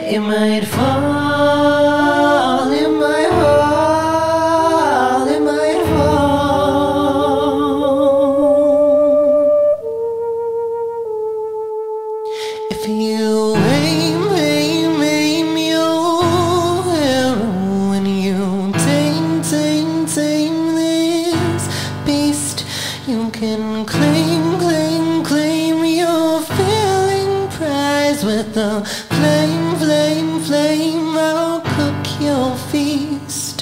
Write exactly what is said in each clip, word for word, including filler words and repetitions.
It might fall, it might fall, it might fall. If you aim, aim, aim your arrow and you tame, tame, tame this beast, you can claim, claim, claim your filling prize with the flame, flame, flame. I'll cook your feast.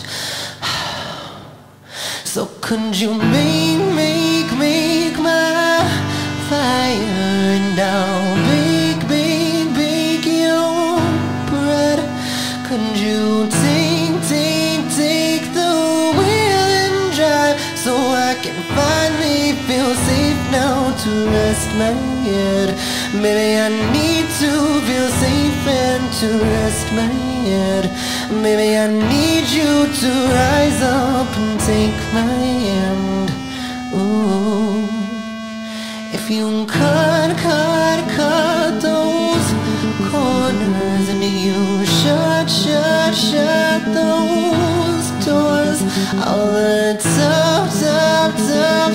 So could you make, make, make my fire, and I'll bake, bake, bake your bread. Could you take, take, take the wheel and drive, so I can finally feel safe now to rest my head. Maybe I need to feel safe and to rest my head. Maybe I need you to rise up and take my hand. Ooh. If you cut, cut, cut those corners, and you shut, shut, shut those doors, all the tough, tough, tough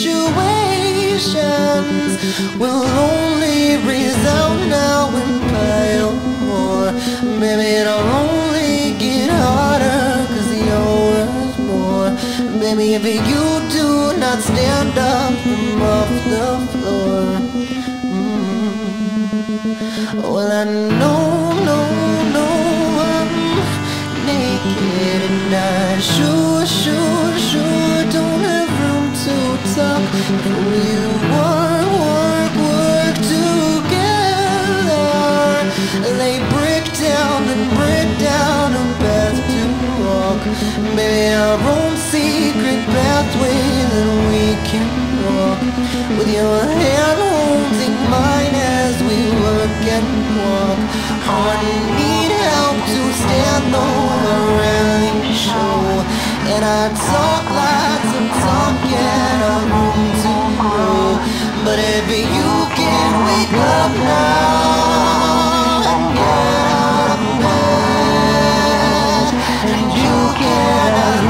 situations will only resound now and pile more. Maybe it'll only get harder, cause you're worth more. Maybe if you do not stand up from off the floor. mm. Well, I know, no, no, I'm naked, and I sure, sure, sure don't have room to talk. We work, work, work together. Lay brick down and break down a path to walk. Maybe our own secret pathway that we can walk. With your hand holding mine as we work and walk. Oh, I need help to stand over rally show. And I talk lots of talk and a room to grow. But if you can wake up now and get out of bed, and you cannot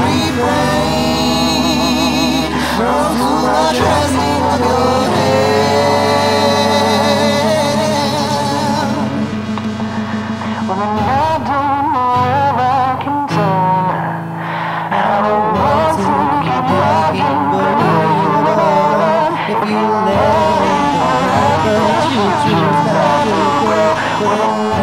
refrain from too much resting on your head. Well, then I don't know if I can turn. I don't want to keep walking, but if you let it go, but you choose not to go.